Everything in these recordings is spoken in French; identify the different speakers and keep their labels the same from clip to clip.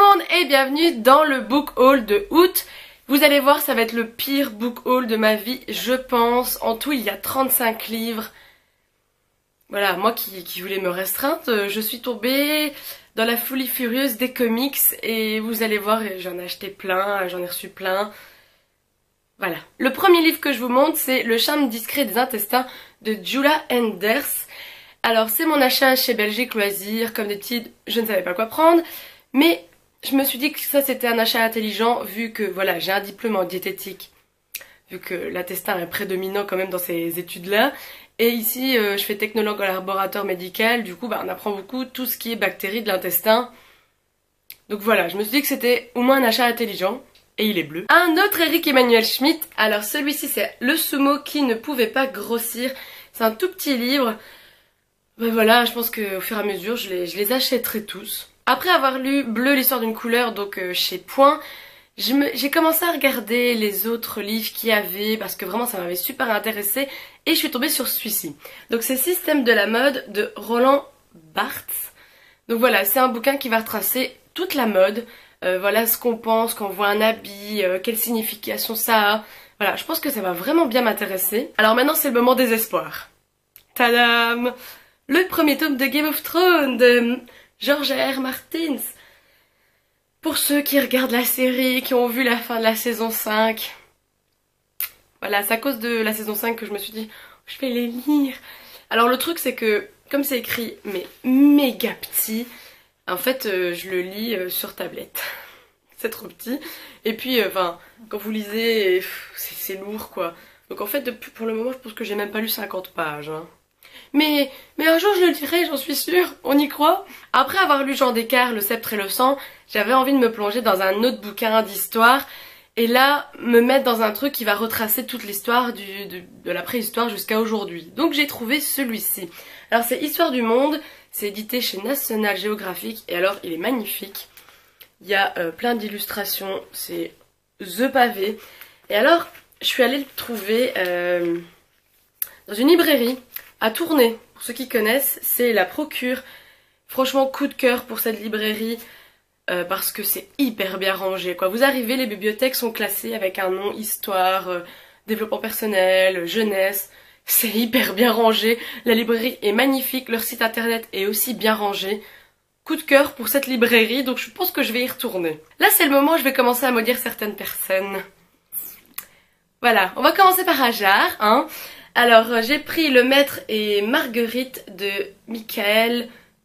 Speaker 1: monde et bienvenue dans le book haul de août. Vous allez voir, ça va être le pire book haul de ma vie, je pense. En tout, il y a 35 livres. Voilà, moi qui voulais me restreindre, je suis tombée dans la folie furieuse des comics et vous allez voir, j'en ai acheté plein, j'en ai reçu plein. Voilà. Le premier livre que je vous montre, c'est Le charme discret des intestins de Jula Enders. Alors, c'est mon achat chez Belgique Loisirs, comme d'habitude, je ne savais pas quoi prendre, mais je me suis dit que ça c'était un achat intelligent vu que voilà, j'ai un diplôme en diététique, vu que l'intestin est prédominant quand même dans ces études-là. Et ici, je fais technologue en laboratoire médical, du coup, on apprend beaucoup tout ce qui est bactéries de l'intestin. Donc voilà, je me suis dit que c'était au moins un achat intelligent. Et il est bleu. Un autre Eric Emmanuel Schmitt. Alors celui-ci c'est Le Sumo qui ne pouvait pas grossir. C'est un tout petit livre. Ben voilà, je pense qu'au fur et à mesure je les achèterai tous. Après avoir lu Bleu l'histoire d'une couleur, donc chez Point, j'ai commencé à regarder les autres livres qu'il y avait parce que vraiment ça m'avait super intéressée et je suis tombée sur celui-ci. Donc c'est Système de la mode de Roland Barthes. Donc voilà, c'est un bouquin qui va retracer toute la mode. Voilà ce qu'on pense quand on voit un habit, quelle signification ça a. Voilà, je pense que ça va vraiment bien m'intéresser. Alors maintenant c'est le moment des espoirs. Tadam! Le premier tome de Game of Thrones de George R.R. Martin. Pour ceux qui regardent la série, qui ont vu la fin de la saison 5. Voilà, c'est à cause de la saison 5 que je me suis dit, je vais les lire. Alors le truc c'est que, comme c'est écrit, mais méga petit, en fait, je le lis sur tablette. C'est trop petit. Et puis, quand vous lisez, c'est lourd, quoi. Donc en fait, pour le moment, je pense que j'ai même pas lu 50 pages. Hein. Mais un jour, je le lirai, j'en suis sûre. On y croit. Après avoir lu Jean Descartes, Le Sceptre et le Sang, j'avais envie de me plonger dans un autre bouquin d'histoire. Et là, me mettre dans un truc qui va retracer toute l'histoire de la préhistoire jusqu'à aujourd'hui. Donc j'ai trouvé celui-ci. Alors c'est Histoire du monde. C'est édité chez National Geographic et alors il est magnifique. Il y a plein d'illustrations, c'est The Pavé. Et alors je suis allée le trouver dans une librairie à Tournai. Pour ceux qui connaissent, c'est la Procure. Franchement coup de cœur pour cette librairie parce que c'est hyper bien rangé, quoi. Vous arrivez, les bibliothèques sont classées avec un nom, histoire, développement personnel, jeunesse. C'est hyper bien rangé, la librairie est magnifique, leur site internet est aussi bien rangé. Coup de cœur pour cette librairie, donc je pense que je vais y retourner. Là c'est le moment où je vais commencer à maudire certaines personnes. Voilà, on va commencer par Ajar, hein. Alors j'ai pris Le Maître et Marguerite de Mikhail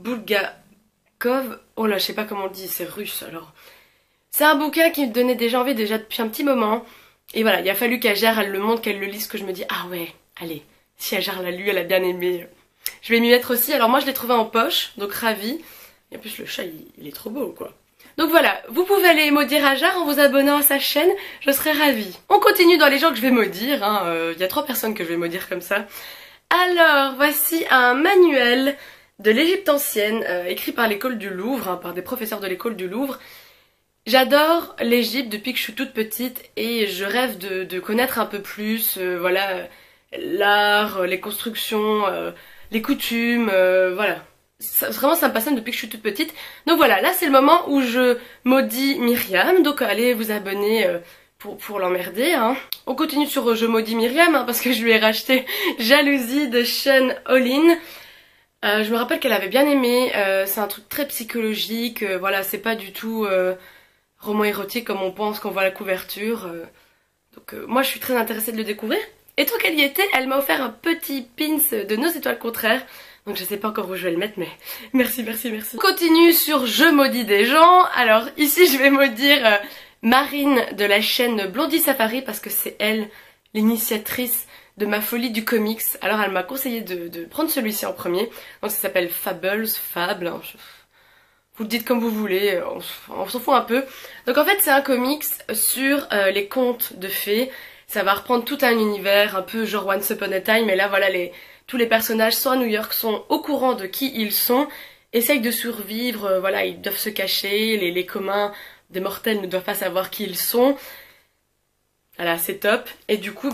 Speaker 1: Bulgakov. Oh là, je sais pas comment on dit, c'est russe alors. C'est un bouquin qui me donnait déjà envie déjà depuis un petit moment. Et voilà, il a fallu qu'Ajar elle le montre, qu'elle le lise, que je me dis ah ouais. Allez, si Ajar l'a lu, elle a bien aimé. Je vais m'y mettre aussi. Alors moi je l'ai trouvé en poche, donc ravie. Et en plus le chat il est trop beau quoi. Donc voilà, vous pouvez aller maudire Ajar en vous abonnant à sa chaîne, je serai ravie. On continue dans les gens que je vais maudire, hein. Il y a 3 personnes que je vais maudire comme ça. Alors voici un manuel de l'Égypte ancienne, écrit par l'école du Louvre, hein, par des professeurs de l'école du Louvre. J'adore l'Égypte depuis que je suis toute petite et je rêve de connaître un peu plus, voilà... l'art, les constructions, les coutumes, voilà. Vraiment ça me passionne depuis que je suis toute petite. Donc voilà, là c'est le moment où je maudis Myriam, donc allez vous abonner pour l'emmerder. Hein. On continue sur Je maudis Myriam, hein, parce que je lui ai racheté Jalousie de Sean Olin. Je me rappelle qu'elle avait bien aimé, c'est un truc très psychologique, voilà, c'est pas du tout roman érotique comme on pense quand on voit la couverture. Donc moi je suis très intéressée de le découvrir. Et tant qu'elle y était, elle m'a offert un petit pins de Nos étoiles contraires. Donc je sais pas encore où je vais le mettre, mais merci, merci, merci. On continue sur Je maudis des gens. Alors ici je vais maudire Marine de la chaîne Blondie Safari parce que c'est elle l'initiatrice de ma folie du comics. Alors elle m'a conseillé de prendre celui-ci en premier. Donc ça s'appelle Fables, Fable. Hein. Vous le dites comme vous voulez, on s'en fout un peu. Donc en fait c'est un comics sur les contes de fées. Ça va reprendre tout un univers, un peu genre Once Upon a Time, mais là voilà, tous les personnages sont à New York, sont au courant de qui ils sont, essayent de survivre, voilà, ils doivent se cacher, les communs des mortels ne doivent pas savoir qui ils sont. Voilà, c'est top. Et du coup,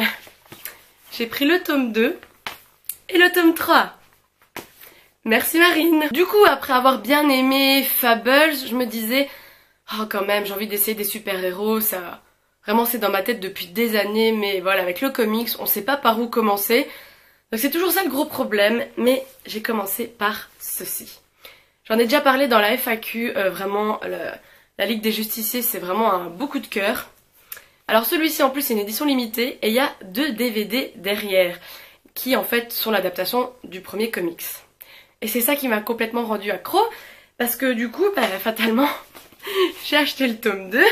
Speaker 1: j'ai pris le tome 2 et le tome 3. Merci Marine. Du coup, après avoir bien aimé Fables, je me disais, oh quand même, j'ai envie d'essayer des super-héros, ça... Vraiment c'est dans ma tête depuis des années, mais voilà, avec le comics, on sait pas par où commencer. Donc c'est toujours ça le gros problème, mais j'ai commencé par ceci. J'en ai déjà parlé dans la FAQ, vraiment, la Ligue des Justiciers, c'est vraiment un beau coup de cœur. Alors celui-ci en plus c'est une édition limitée, et il y a 2 DVD derrière, qui en fait sont l'adaptation du premier comics. Et c'est ça qui m'a complètement rendu accro, parce que du coup, bah, fatalement, j'ai acheté le tome 2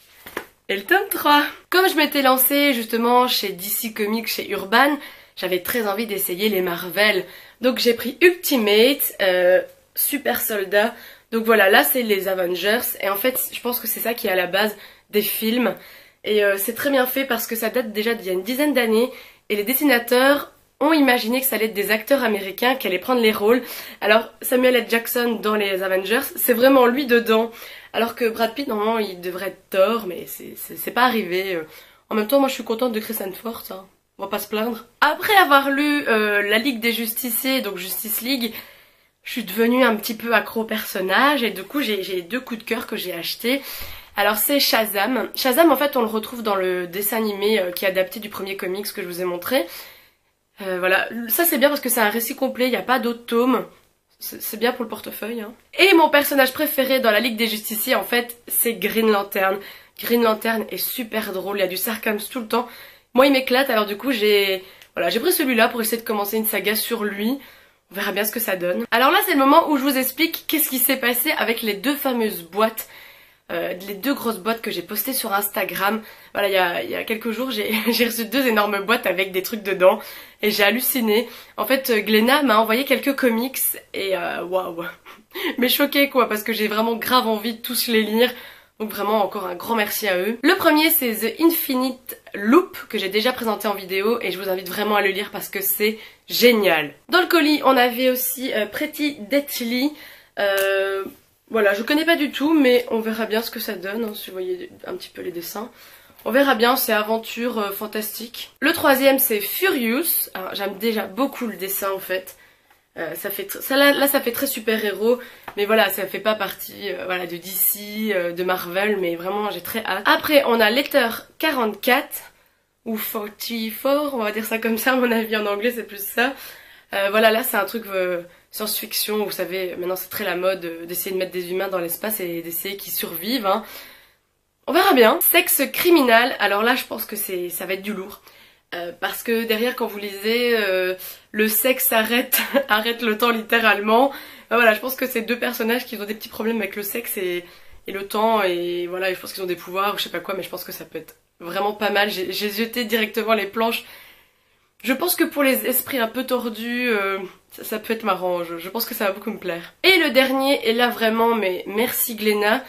Speaker 1: et le tome 3. Comme je m'étais lancée justement chez DC Comics, chez Urban, j'avais très envie d'essayer les Marvel. Donc j'ai pris Ultimate, Super Soldat. Donc voilà, là c'est les Avengers. Et en fait, je pense que c'est ça qui est à la base des films. Et c'est très bien fait parce que ça date déjà d'il y a une dizaine d'années. Et les dessinateurs ont imaginé que ça allait être des acteurs américains qui allaient prendre les rôles. Alors Samuel L. Jackson dans les Avengers, c'est vraiment lui dedans. Alors que Brad Pitt, normalement, il devrait être Thor, mais c'est pas arrivé. En même temps, moi je suis contente de Chris Hemsworth, hein. On va pas se plaindre. Après avoir lu la Ligue des Justiciers, donc Justice League, je suis devenue un petit peu accro au personnage et du coup j'ai 2 coups de cœur que j'ai achetés. Alors c'est Shazam. Shazam en fait on le retrouve dans le dessin animé qui est adapté du premier comics que je vous ai montré. Voilà, ça c'est bien parce que c'est un récit complet, il n'y a pas d'autres tomes. C'est bien pour le portefeuille, hein. Et mon personnage préféré dans la Ligue des Justiciers en fait c'est Green Lantern. Green Lantern est super drôle, il y a du sarcasme tout le temps. Moi il m'éclate, alors du coup j'ai pris celui-là pour essayer de commencer une saga sur lui. On verra bien ce que ça donne. Alors là c'est le moment où je vous explique qu'est-ce qui s'est passé avec les 2 fameuses boîtes. Les 2 grosses boîtes que j'ai postées sur Instagram. Voilà, il y a quelques jours j'ai reçu 2 énormes boîtes avec des trucs dedans. Et j'ai halluciné. En fait Glénat m'a envoyé quelques comics et waouh. Mais choquée quoi, parce que j'ai vraiment grave envie de tous les lire. Donc vraiment encore un grand merci à eux. Le premier c'est The Infinite Loop que j'ai déjà présenté en vidéo et je vous invite vraiment à le lire parce que c'est génial. Dans le colis on avait aussi Pretty Deathly. Voilà, je connais pas du tout mais on verra bien ce que ça donne, hein, si vous voyez un petit peu les dessins. On verra bien, c'est aventure fantastique. Le troisième c'est Furious. J'aime déjà beaucoup le dessin en fait. Ça fait très super héros, mais voilà, ça fait pas partie voilà, de DC, de Marvel, mais vraiment j'ai très hâte. Après on a Letter 44 ou 44, on va dire ça comme ça, à mon avis en anglais c'est plus ça. Voilà, là c'est un truc science-fiction, vous savez, maintenant c'est très la mode d'essayer de mettre des humains dans l'espace et d'essayer qu'ils survivent, hein. On verra bien. Sexe criminal, alors là je pense que ça va être du lourd. Parce que derrière quand vous lisez le sexe arrête le temps littéralement. Voilà, je pense que c'est 2 personnages qui ont des petits problèmes avec le sexe et le temps et voilà, je pense qu'ils ont des pouvoirs ou je sais pas quoi, mais je pense que ça peut être vraiment pas mal. J'ai jeté directement les planches. Je pense que pour les esprits un peu tordus, ça peut être marrant, je pense que ça va beaucoup me plaire. Et le dernier, et là vraiment, mais merci Glénat,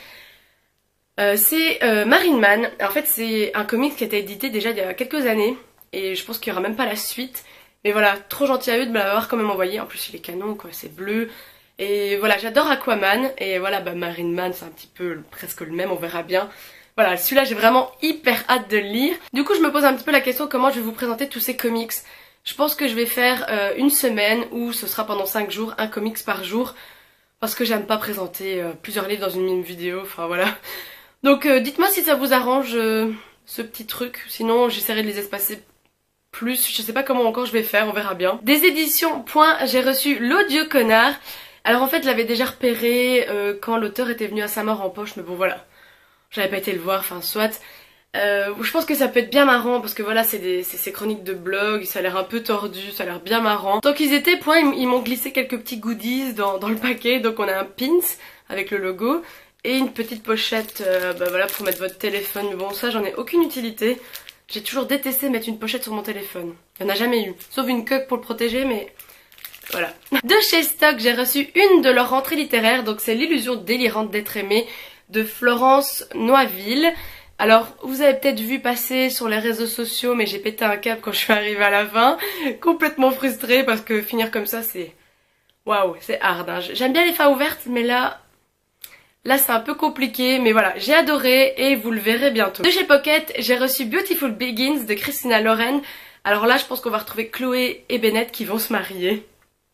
Speaker 1: c'est Marine Man. En fait c'est un comic qui a été édité déjà il y a quelques années. Et je pense qu'il n'y aura même pas la suite. Mais voilà, trop gentil à eux de me l'avoir quand même envoyé. En plus il est canon quoi, c'est bleu. Et voilà, j'adore Aquaman. Et voilà, bah Marine Man c'est un petit peu presque le même, on verra bien. Voilà, celui-là j'ai vraiment hyper hâte de le lire. Du coup je me pose un petit peu la question comment je vais vous présenter tous ces comics. Je pense que je vais faire une semaine où ce sera pendant 5 jours, un comics par jour. Parce que j'aime pas présenter plusieurs livres dans une même vidéo, enfin voilà. Donc dites-moi si ça vous arrange ce petit truc. Sinon j'essaierai de les espacer plus, je sais pas comment encore je vais faire, on verra bien. Des éditions Point, j'ai reçu L'Odieux Connard. Alors en fait je l'avais déjà repéré quand l'auteur était venu à sa mort en poche, mais bon voilà, j'avais pas été le voir, enfin soit. Je pense que ça peut être bien marrant parce que voilà c'est ces chroniques de blog, ça a l'air un peu tordu, ça a l'air bien marrant. Donc ils étaient Point, ils m'ont glissé quelques petits goodies dans le paquet, donc on a un pins avec le logo et une petite pochette bah voilà, pour mettre votre téléphone, mais bon ça j'en ai aucune utilité. J'ai toujours détesté mettre une pochette sur mon téléphone. Il n'y en a jamais eu. Sauf une coque pour le protéger, mais voilà. De chez Stock, j'ai reçu une de leurs rentrées littéraires. Donc c'est L'illusion délirante d'être aimé de Florence Noiville. Alors, vous avez peut-être vu passer sur les réseaux sociaux, mais j'ai pété un câble quand je suis arrivée à la fin. Complètement frustrée parce que finir comme ça, c'est... Waouh, c'est hard, hein. J'aime bien les fins ouvertes, mais là c'est un peu compliqué, mais voilà, j'ai adoré et vous le verrez bientôt. De chez Pocket, j'ai reçu Beautiful Begins de Christina Lauren. Alors là, je pense qu'on va retrouver Chloé et Bennett qui vont se marier.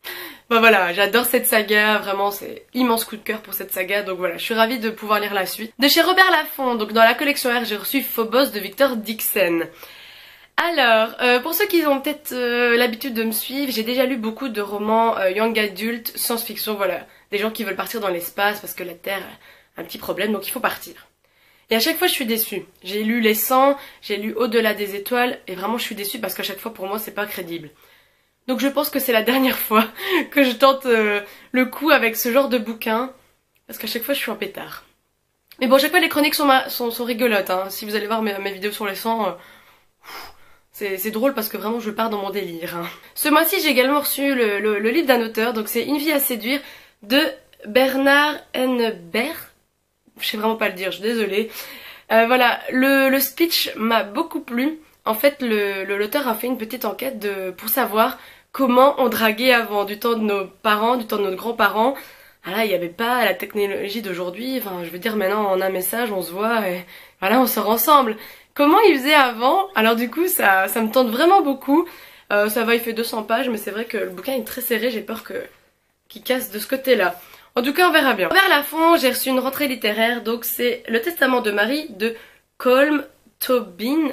Speaker 1: Bah voilà, j'adore cette saga, vraiment c'est immense coup de cœur pour cette saga, donc voilà, je suis ravie de pouvoir lire la suite. De chez Robert Laffont, donc dans la collection R, j'ai reçu Phobos de Victor Dixon. Alors, pour ceux qui ont peut-être l'habitude de me suivre, j'ai déjà lu beaucoup de romans young adult, science-fiction, voilà. Des gens qui veulent partir dans l'espace parce que la Terre a un petit problème, donc il faut partir. Et à chaque fois je suis déçue. J'ai lu Les 100, j'ai lu Au-delà des étoiles, et vraiment je suis déçue parce qu'à chaque fois pour moi c'est pas crédible. Donc je pense que c'est la dernière fois que je tente le coup avec ce genre de bouquin, parce qu'à chaque fois je suis en pétard. Mais bon, à chaque fois les chroniques sont rigolotes, hein. Si vous allez voir mes vidéos sur les 100... c'est drôle parce que vraiment je pars dans mon délire. Hein. Ce mois-ci j'ai également reçu le livre d'un auteur, donc c'est Une vie à séduire de Bernard Henneberg. Je sais vraiment pas le dire, je suis désolée. Voilà, le speech m'a beaucoup plu. En fait l'auteur a fait une petite enquête pour savoir comment on draguait avant, du temps de nos parents, du temps de nos grands-parents. Ah là, il n'y avait pas la technologie d'aujourd'hui, enfin je veux dire maintenant on a un message, on se voit et voilà, on sort ensemble. Comment il faisait avant? Alors du coup ça me tente vraiment beaucoup. Ça va, il fait 200 pages, mais c'est vrai que le bouquin est très serré, j'ai peur qu'il casse de ce côté-là. En tout cas on verra bien. Vers la fin j'ai reçu une rentrée littéraire, donc c'est Le Testament de Marie de Colm Tobin.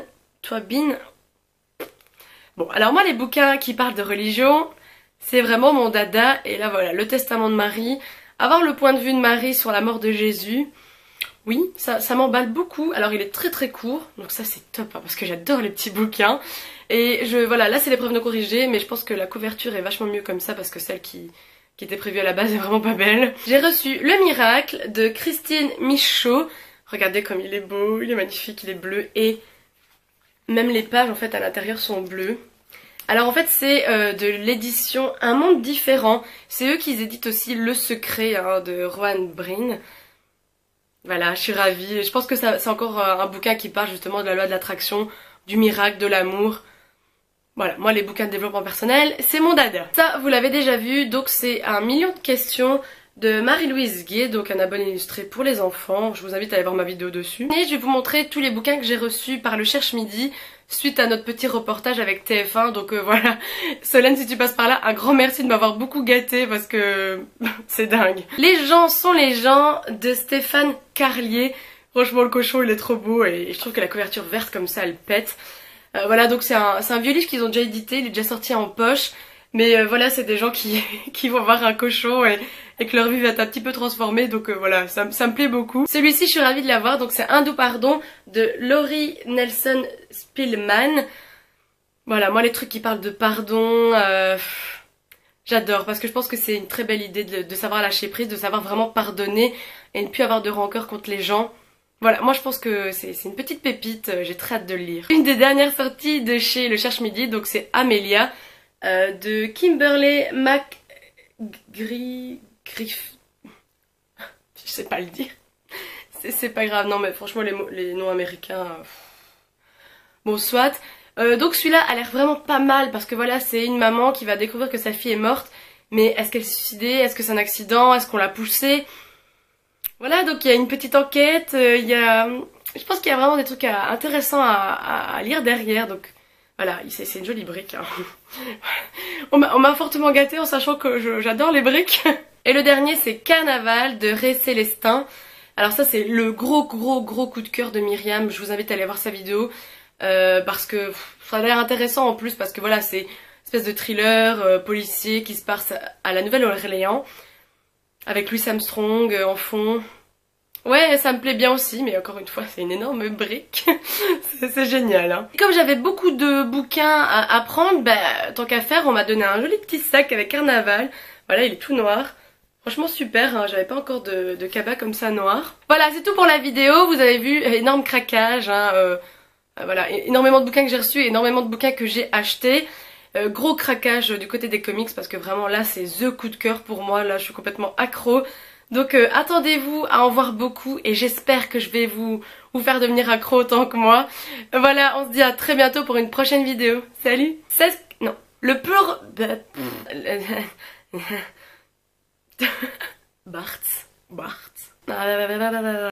Speaker 1: Bon, alors moi les bouquins qui parlent de religion, c'est vraiment mon dada, et là voilà, Le Testament de Marie, avoir le point de vue de Marie sur la mort de Jésus. Oui, ça m'emballe beaucoup. Alors il est très très court, donc ça c'est top hein, parce que j'adore les petits bouquins. Et voilà, là c'est l'épreuve non corrigée, mais je pense que la couverture est vachement mieux comme ça parce que celle qui était prévue à la base est vraiment pas belle. J'ai reçu Le Miracle de Christine Michaud. Regardez comme il est beau, il est magnifique, il est bleu et même les pages en fait à l'intérieur sont bleues. Alors en fait c'est de l'édition Un Monde Différent. C'est eux qui éditent aussi Le Secret hein, de Rohan Bryn. Voilà, je suis ravie. Je pense que c'est encore un bouquin qui parle justement de la loi de l'attraction, du miracle, de l'amour. Voilà, moi les bouquins de développement personnel, c'est mon dada. Ça, vous l'avez déjà vu, donc c'est 1 million de questions de Marie-Louise Gué, donc un abonné illustré pour les enfants. Je vous invite à aller voir ma vidéo dessus. Et je vais vous montrer tous les bouquins que j'ai reçus par le Cherche Midi suite à notre petit reportage avec TF1. Donc voilà, Solène, si tu passes par là, un grand merci de m'avoir beaucoup gâtée parce que c'est dingue. Les gens sont les gens de Stéphane Carlier. Franchement le cochon il est trop beau et je trouve que la couverture verte comme ça elle pète. Voilà, donc c'est un vieux livre qu'ils ont déjà édité, il est déjà sorti en poche. Mais voilà, c'est des gens qui vont voir un cochon et que leur vie va être un petit peu transformée. Donc voilà, ça me plaît beaucoup. Celui-ci, je suis ravie de l'avoir. Donc c'est Un doux pardon de Laurie Nelson Spillman. Voilà, moi les trucs qui parlent de pardon, j'adore. Parce que je pense que c'est une très belle idée de savoir lâcher prise, de savoir vraiment pardonner et ne plus avoir de rancœur contre les gens. Voilà, moi je pense que c'est une petite pépite, j'ai très hâte de le lire. Une des dernières sorties de chez Le Cherche Midi, donc c'est Amélia. De Kimberly McGriff. Je sais pas le dire. C'est pas grave, non mais franchement les noms américains... Bon, soit. Donc celui-là a l'air vraiment pas mal parce que voilà, c'est une maman qui va découvrir que sa fille est morte. Mais est-ce qu'elle s'est suicidée? Est-ce que c'est un accident? Est-ce qu'on l'a poussée? Voilà, donc il y a une petite enquête, je pense qu'il y a vraiment des trucs intéressants à lire derrière, donc... Voilà, c'est une jolie brique. Hein. On m'a fortement gâtée en sachant que j'adore les briques. Et le dernier c'est Carnaval de Ray Célestin. Alors ça c'est le gros coup de cœur de Myriam. Je vous invite à aller voir sa vidéo. Parce que ça a l'air intéressant en plus. Parce que voilà, c'est une espèce de thriller policier qui se passe à la Nouvelle-Orléans. Avec Louis Armstrong en fond. Ouais, ça me plaît bien aussi, mais encore une fois, c'est une énorme brique. C'est génial. Hein. Et comme j'avais beaucoup de bouquins à prendre, bah, tant qu'à faire, on m'a donné un joli petit sac avec Carnaval. Voilà, il est tout noir. Franchement super, hein. J'avais pas encore de cabas comme ça noir. Voilà, c'est tout pour la vidéo. Vous avez vu, énorme craquage. Hein. Voilà, énormément de bouquins que j'ai reçus, énormément de bouquins que j'ai achetés. Gros craquage du côté des comics parce que vraiment là, c'est the coup de cœur pour moi. Là, je suis complètement accro. Donc attendez-vous à en voir beaucoup et j'espère que je vais vous faire devenir accro autant que moi. Voilà, on se dit à très bientôt pour une prochaine vidéo. Salut. Non, le plus... Bart.